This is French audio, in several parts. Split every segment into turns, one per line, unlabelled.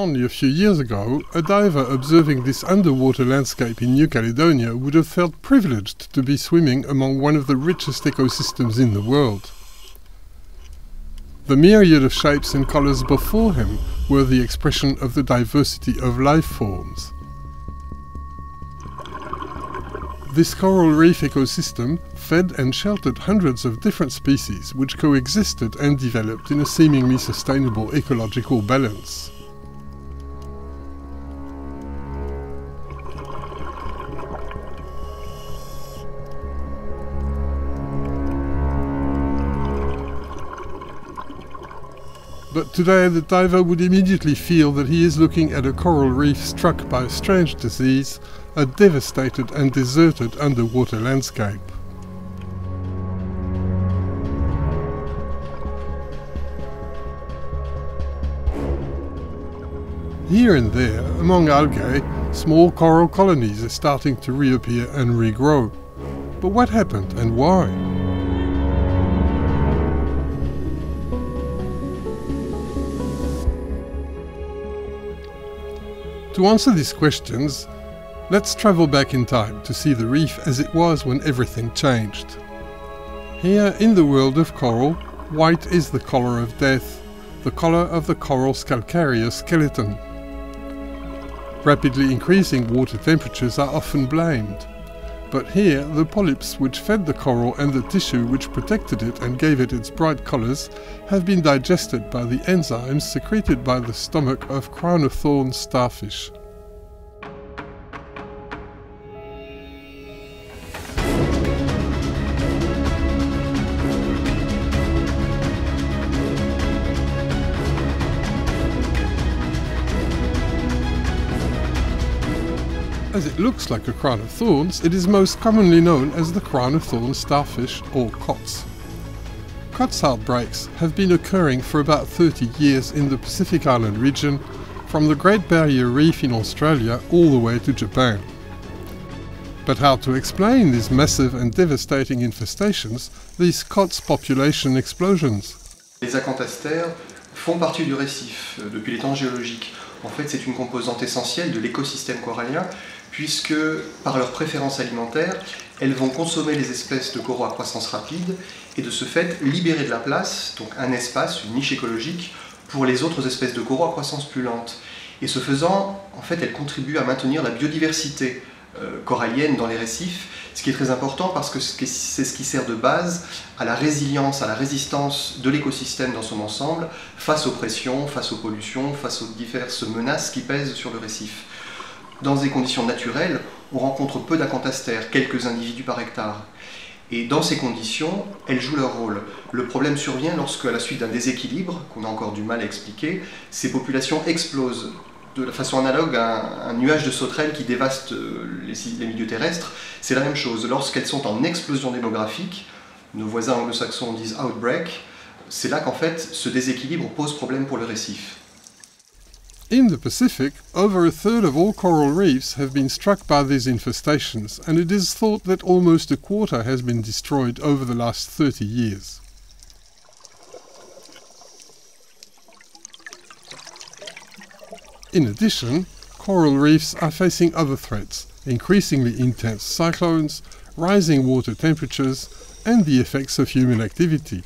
Only a few years ago, a diver observing this underwater landscape in New Caledonia would have felt privileged to be swimming among one of the richest ecosystems in the world. The myriad of shapes and colours before him were the expression of the diversity of life forms. This coral reef ecosystem fed and sheltered hundreds of different species which coexisted and developed in a seemingly sustainable ecological balance. But today the diver would immediately feel that he is looking at a coral reef struck by a strange disease, a devastated and deserted underwater landscape. Here and there, among algae, small coral colonies are starting to reappear and regrow. But what happened and why? To answer these questions, let's travel back in time to see the reef as it was when everything changed. Here in the world of coral, white is the colour of death, the colour of the coral's calcareous skeleton. Rapidly increasing water temperatures are often blamed. But here, the polyps which fed the coral and the tissue which protected it and gave it its bright colours have been digested by the enzymes secreted by the stomach of crown-of-thorns starfish. As it looks like a crown of thorns, it is most commonly known as the crown-of-thorns starfish, or COTS. COTS outbreaks have been occurring for about 30 years in the Pacific Island region, from the Great Barrier Reef in Australia all the way to Japan. But how to explain these massive and devastating infestations, these COTS population explosions?
Les acanthastères font partie du récif depuis les temps géologiques. En fait, c'est une composante essentielle de l'écosystème corallien, puisque par leur préférence alimentaire, elles vont consommer les espèces de coraux à croissance rapide et de ce fait libérer de la place, donc un espace, une niche écologique, pour les autres espèces de coraux à croissance plus lente. Et ce faisant, en fait, elles contribuent à maintenir la biodiversité corallienne dans les récifs, ce qui est très important parce que c'est ce qui sert de base à la résilience, à la résistance de l'écosystème dans son ensemble face aux pressions, face aux pollutions, face aux diverses menaces qui pèsent sur le récif. Dans des conditions naturelles, on rencontre peu d'acanthastères, quelques individus par hectare. Et dans ces conditions, elles jouent leur rôle. Le problème survient lorsque, à la suite d'un déséquilibre, qu'on a encore du mal à expliquer, ces populations explosent. De la façon analogue à un nuage de sauterelles qui dévaste les milieux terrestres, c'est la même chose. Lorsqu'elles sont en explosion démographique, nos voisins anglo-saxons disent outbreak, c'est là qu'en fait ce déséquilibre pose problème pour le récif.
In the Pacific, over a third of all coral reefs have been struck by these infestations, and it is thought that almost a quarter has been destroyed over the last 30 years. In addition, coral reefs are facing other threats, increasingly intense cyclones, rising water temperatures, and the effects of human activity.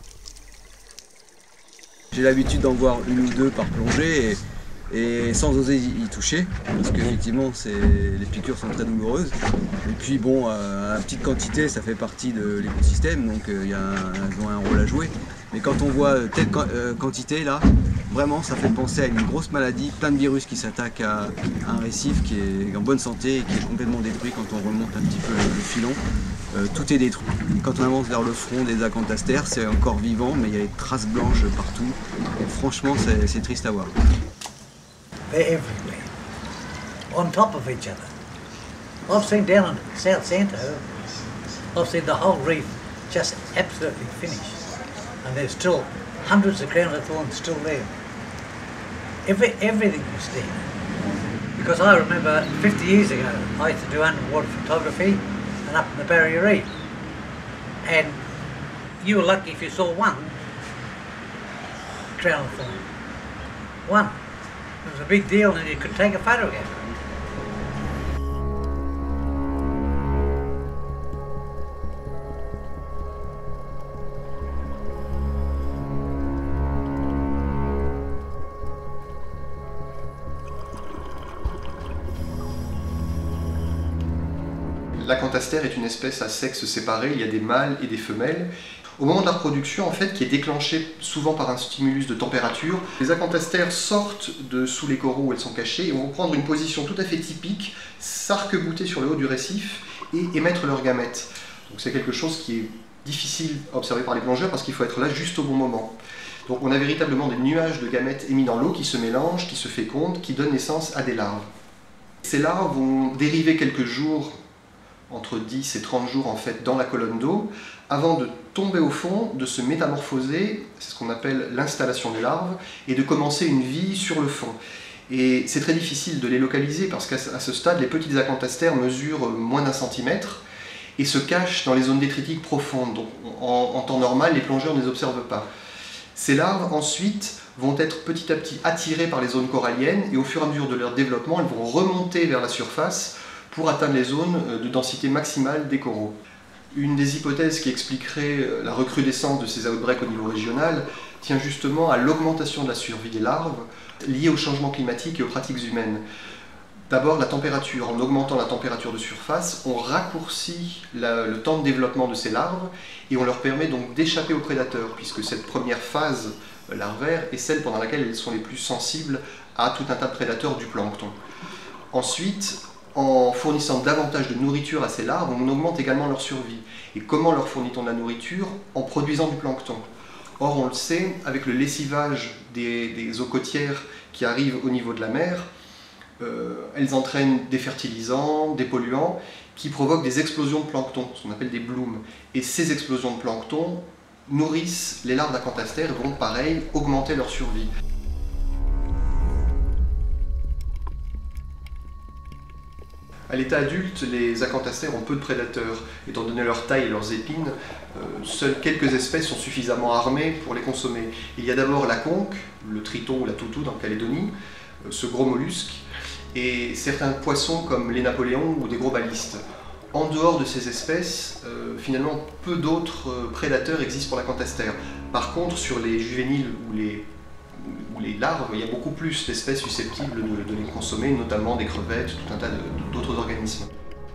J'ai l'habitude d'en voir une ou deux par plongée et sans oser y toucher, parce qu'effectivement les piqûres sont très douloureuses. Et puis bon, à petite quantité, ça fait partie de l'écosystème, donc elles ont un rôle à jouer. Mais quand on voit telle quantité là, vraiment ça fait penser à une grosse maladie, plein de virus qui s'attaquent à un récif qui est en bonne santé et qui est complètement détruit quand on remonte un petit peu le filon. Tout est détruit. Quand on avance vers le front des acanthastères, c'est encore vivant, mais il y a des traces blanches partout. Et franchement, c'est triste à voir.
They're everywhere, on top of each other. I've seen down in South Centre, I've seen the whole reef just absolutely finished. And there's still hundreds of crown of thorns still there. Everything was there. Because I remember 50 years ago, I used to do underwater photography and up in the Barrier Reef. And you were lucky if you saw one crown of thorn. One. It was a big deal and you could take a photograph.
L'acanthaster est une espèce à sexe séparé, il y a des mâles et des femelles. Au moment de la reproduction, en fait, qui est déclenchée souvent par un stimulus de température, les acanthastères sortent de sous les coraux où elles sont cachées et vont prendre une position tout à fait typique, s'arc-bouter sur le haut du récif et émettre leurs gamètes. Donc c'est quelque chose qui est difficile à observer par les plongeurs parce qu'il faut être là juste au bon moment. Donc on a véritablement des nuages de gamètes émis dans l'eau qui se mélangent, qui se fécondent, qui donnent naissance à des larves. Ces larves vont dériver quelques jours, entre 10 et 30 jours en fait, dans la colonne d'eau, avant de tomber au fond, de se métamorphoser, c'est ce qu'on appelle l'installation des larves, et de commencer une vie sur le fond. Et c'est très difficile de les localiser parce qu'à ce stade, les petits acanthastères mesurent moins d'1 centimètre et se cachent dans les zones détritiques profondes. Donc en temps normal, les plongeurs ne les observent pas. Ces larves ensuite vont être petit à petit attirées par les zones coralliennes et au fur et à mesure de leur développement, elles vont remonter vers la surface pour atteindre les zones de densité maximale des coraux. Une des hypothèses qui expliquerait la recrudescence de ces outbreaks au niveau régional tient justement à l'augmentation de la survie des larves liée au changement climatique et aux pratiques humaines. D'abord, la température. En augmentant la température de surface, on raccourcit le temps de développement de ces larves et on leur permet donc d'échapper aux prédateurs, puisque cette première phase larvaire est celle pendant laquelle elles sont les plus sensibles à tout un tas de prédateurs du plancton. Ensuite, en fournissant davantage de nourriture à ces larves, on augmente également leur survie. Et comment leur fournit-on de la nourriture? En produisant du plancton. Or, on le sait, avec le lessivage des eaux côtières qui arrivent au niveau de la mer, elles entraînent des fertilisants, des polluants, qui provoquent des explosions de plancton, ce qu'on appelle des blooms. Et ces explosions de plancton nourrissent les larves d'acanthastères et vont, pareil, augmenter leur survie. À l'état adulte, les acanthastères ont peu de prédateurs. Étant donné leur taille et leurs épines, seules quelques espèces sont suffisamment armées pour les consommer. Il y a d'abord la conque, le triton ou la toutou dans Calédonie, ce gros mollusque, et certains poissons comme les napoléons ou des gros balistes. En dehors de ces espèces, finalement, peu d'autres prédateurs existent pour l'acanthastère. Par contre, sur les juvéniles ou les larves, il y a beaucoup plus d'espèces susceptibles de les consommer, notamment des crevettes, tout un tas d'autres organismes.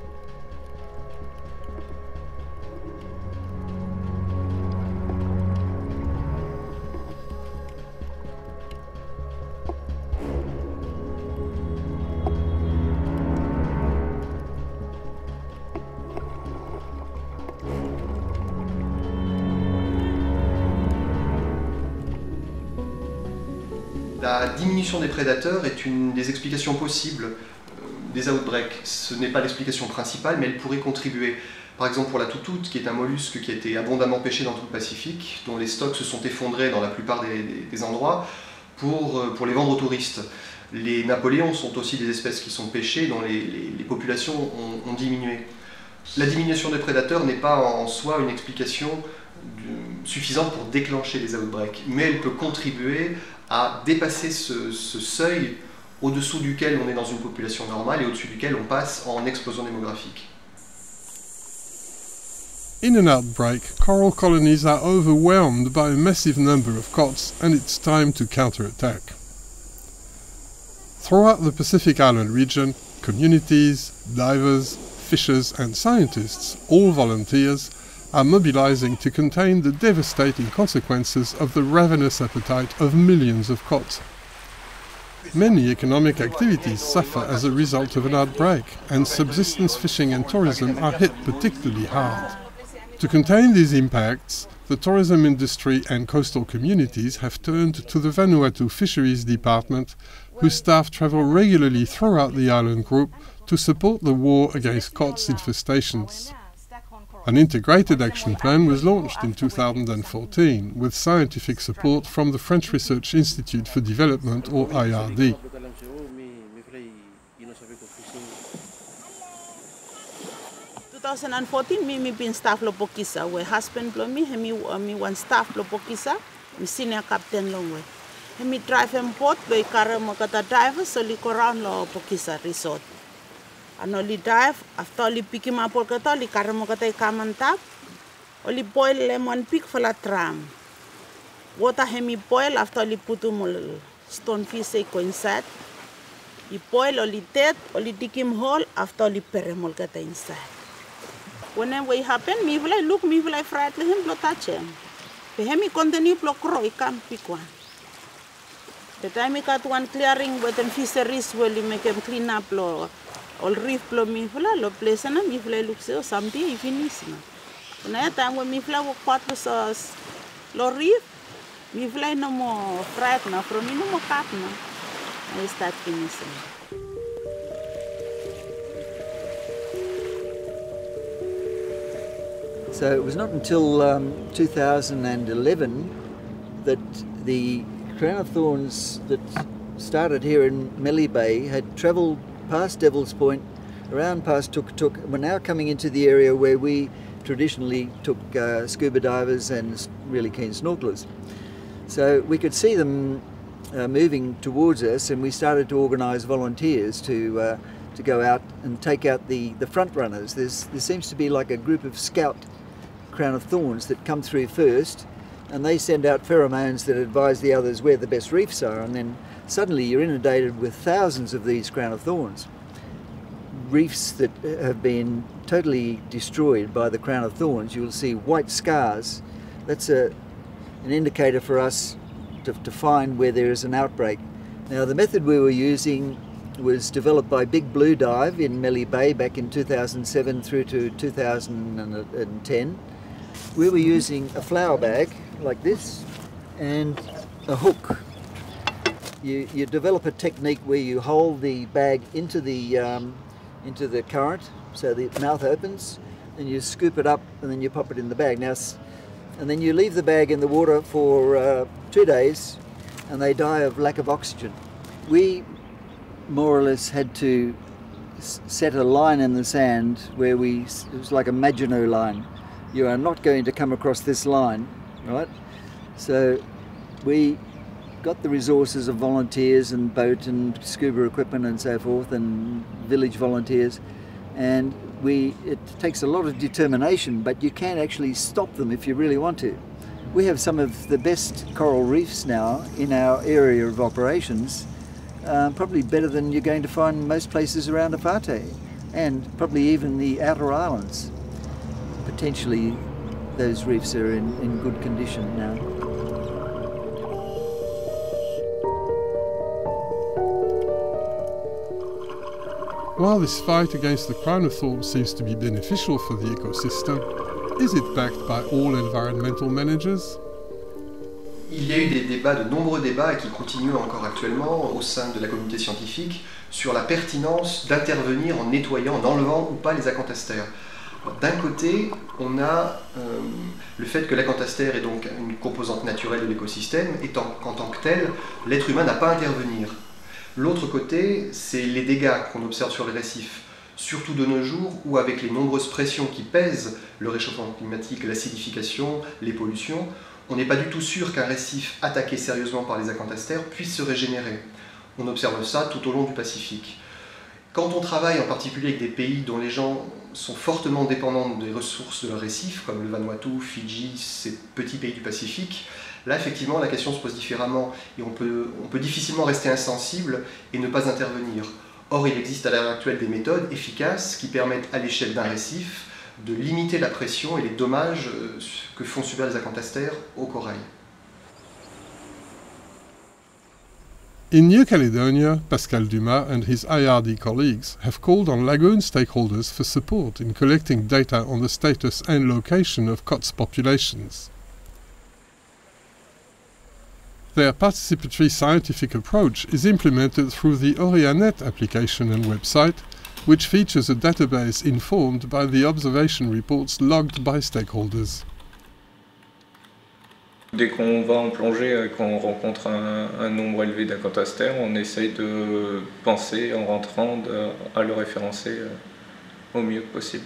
La diminution des prédateurs est une des explications possibles des outbreaks. Ce n'est pas l'explication principale, mais elle pourrait contribuer. Par exemple pour la toutoute, qui est un mollusque qui a été abondamment pêché dans tout le Pacifique, dont les stocks se sont effondrés dans la plupart des endroits, pour les vendre aux touristes. Les napoléons sont aussi des espèces qui sont pêchées, dont les populations ont diminué. La diminution des prédateurs n'est pas en soi une explication suffisante pour déclencher les outbreaks, mais elle peut contribuer à dépasser ce seuil au-dessous duquel on est dans une population normale et au-dessus duquel on passe en explosion démographique.
In an outbreak, coral colonies are overwhelmed by a massive number of cots and it's time to counterattack. Throughout the Pacific Island region, communities, divers, fishers and scientists, all volunteers, are mobilizing to contain the devastating consequences of the ravenous appetite of millions of cod. Many economic activities suffer as a result of an outbreak, and subsistence fishing and tourism are hit particularly hard. To contain these impacts, the tourism industry and coastal communities have turned to the Vanuatu Fisheries Department, whose staff travel regularly throughout the island group to support the war against cod's infestations. An integrated action plan was launched in 2014 with scientific support from the French Research Institute for Development, or IRD.
In 2014, me been staff Lopokisa, where husband blow me one staff Lopokisa, me senior captain Longway. Hemi drive and boat by karamo kata drive so li koran lo pokisa resort. Ano li dive after li piki mapol kata li karamo kata ikamantap. Oli boil lemon pig for la tram. Water hemi boil after li putu mol stonefish ko inside. I boil oli tet oli dikim hole after oli peremol kata inside. Whenever it happen, me will look me will fright him blo touch him. Pe hemi continue blo crow ikam pick one. The time I got one clearing with them fisheries will make them clean up lo all reef lo me will lo place na me will look so someday if finish na. Na time when me will walk part with us lo reef me will no more fright na from me no more cat na. I start finishing.
So it was not until 2011 that the crown of thorns that started here in Melly Bay had travelled past Devil's Point, around past Tuk-Tuk, and were now coming into the area where we traditionally took scuba divers and really keen snorkelers. So we could see them moving towards us, and we started to organise volunteers to go out and take out the front runners. There seems to be like a group of scout crown of thorns that come through first, and they send out pheromones that advise the others where the best reefs are, and then suddenly you're inundated with thousands of these crown of thorns. Reefs that have been totally destroyed by the crown of thorns, you'll see white scars. That's an indicator for us to find where there is an outbreak. Now the method we were using was developed by Big Blue Dive in Melly Bay back in 2007 through to 2010. We were using a flour bag like this and a hook. You develop a technique where you hold the bag into the current so the mouth opens, and you scoop it up and then you pop it in the bag. Now, and then you leave the bag in the water for 2 days and they die of lack of oxygen. We more or less had to set a line in the sand where it was like a Maginot line. You are not going to come across this line, right? So we got the resources of volunteers and boat and scuba equipment and so forth, and village volunteers, and it takes a lot of determination, but you can actually stop them if you really want to. We have some of the best coral reefs now in our area of operations, probably better than you're going to find most places around Awhate, and probably even the outer islands. Potentially those reefs are in good condition now.
While this fight against the crown of thorns seems to be beneficial for the ecosystem, is it backed by all environmental managers?
Il y a eu de nombreux débats qui continuent encore actuellement au sein de la communauté scientifique sur la pertinence d'intervenir en nettoyant, en enlevant ou pas les acanthaster. D'un côté, on a le fait que l'acanthaster est donc une composante naturelle de l'écosystème, et qu'en tant que tel, l'être humain n'a pas à intervenir. L'autre côté, c'est les dégâts qu'on observe sur les récifs, surtout de nos jours où, avec les nombreuses pressions qui pèsent le réchauffement climatique, l'acidification, les pollutions, on n'est pas du tout sûr qu'un récif attaqué sérieusement par les acanthasters puisse se régénérer. On observe ça tout au long du Pacifique. Quand on travaille en particulier avec des pays dont les gens sont fortement dépendants des ressources de leurs récifs, comme le Vanuatu, Fidji, ces petits pays du Pacifique, là effectivement la question se pose différemment et on peut difficilement rester insensible et ne pas intervenir. Or il existe à l'heure actuelle des méthodes efficaces qui permettent à l'échelle d'un récif de limiter la pression et les dommages que font subir les acanthasters au corail.
In New Caledonia, Pascal Dumas and his IRD colleagues have called on lagoon stakeholders for support in collecting data on the status and location of COTS populations. Their participatory scientific approach is implemented through the Orianet application and website, which features a database informed by the observation reports logged by stakeholders.
Dès qu'on va en plongée et qu'on rencontre un nombre élevé d'acanthasters, on essaye de penser en rentrant à le référencer au mieux possible.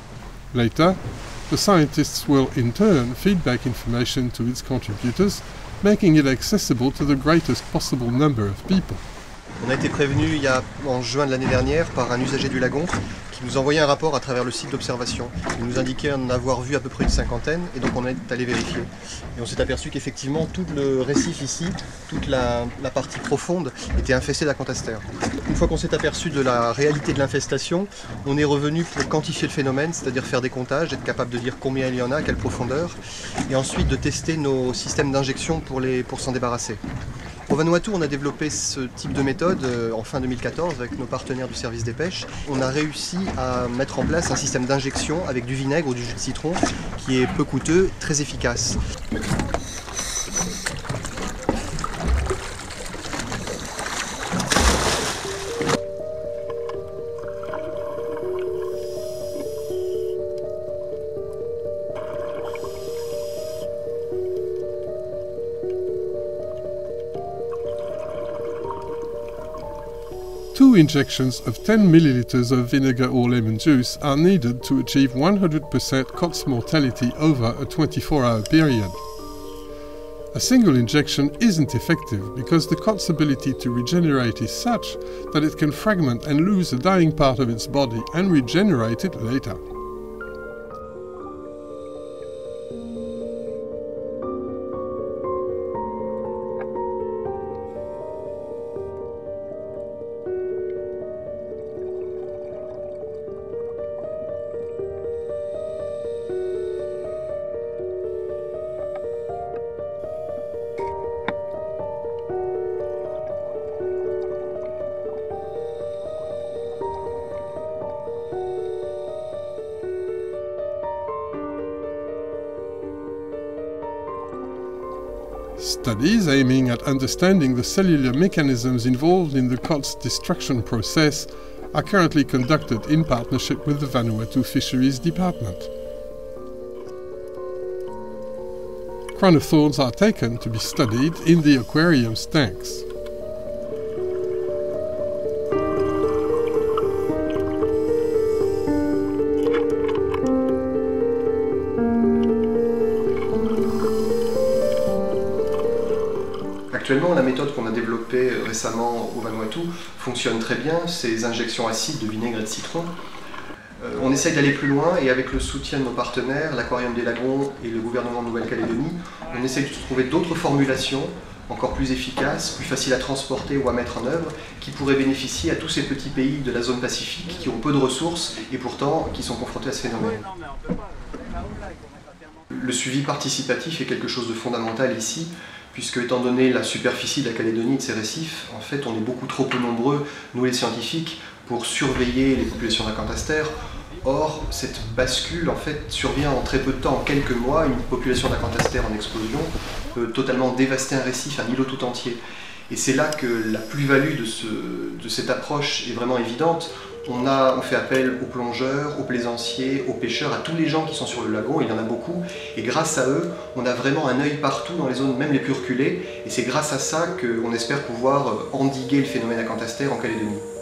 Later, the scientists will in turn feed back information to its contributors making it accessible to the greatest possible number of people.
On a été prévenu en juin de l'année dernière par un usager du lagon qui nous envoyait un rapport à travers le site d'observation. Il nous indiquait en avoir vu à peu près une cinquantaine et donc on est allé vérifier. Et on s'est aperçu qu'effectivement tout le récif ici, toute la partie profonde était infestée d'acanthaster. Une fois qu'on s'est aperçu de la réalité de l'infestation, on est revenu pour quantifier le phénomène, c'est-à-dire faire des comptages, être capable de dire combien il y en a, à quelle profondeur, et ensuite de tester nos systèmes d'injection pour s'en débarrasser. Au Vanuatu, on a développé ce type de méthode en fin 2014 avec nos partenaires du service des pêches. On a réussi à mettre en place un système d'injection avec du vinaigre ou du jus de citron qui est peu coûteux, très efficace.
Two injections of 10 milliliters of vinegar or lemon juice are needed to achieve 100% COTS mortality over a 24-hour period. A single injection isn't effective because the COTS ability to regenerate is such that it can fragment and lose a dying part of its body and regenerate it later. Studies aiming at understanding the cellular mechanisms involved in the COTS destruction process are currently conducted in partnership with the Vanuatu Fisheries Department. Crown of thorns are taken to be studied in the aquarium's tanks.
Actuellement, la méthode qu'on a développée récemment au Vanuatu fonctionne très bien, ces injections acides de vinaigre et de citron. On essaye d'aller plus loin et avec le soutien de nos partenaires, l'Aquarium des Lagons et le gouvernement de Nouvelle-Calédonie, on essaye de trouver d'autres formulations encore plus efficaces, plus faciles à transporter ou à mettre en œuvre, qui pourraient bénéficier à tous ces petits pays de la zone Pacifique qui ont peu de ressources et pourtant qui sont confrontés à ce phénomène. Le suivi participatif est quelque chose de fondamental ici, puisque étant donné la superficie de la Calédonie et de ses récifs, en fait on est beaucoup trop peu nombreux, nous les scientifiques, pour surveiller les populations d'acanthaster. Or, cette bascule en fait survient en très peu de temps, en quelques mois, une population d'acanthaster en explosion peut totalement dévaster un récif, un îlot tout entier. Et c'est là que la plus-value de cette approche est vraiment évidente. On fait appel aux plongeurs, aux plaisanciers, aux pêcheurs, à tous les gens qui sont sur le lagon, il y en a beaucoup, et grâce à eux, on a vraiment un œil partout dans les zones même les plus reculées, et c'est grâce à ça qu'on espère pouvoir endiguer le phénomène acanthaster en Calédonie.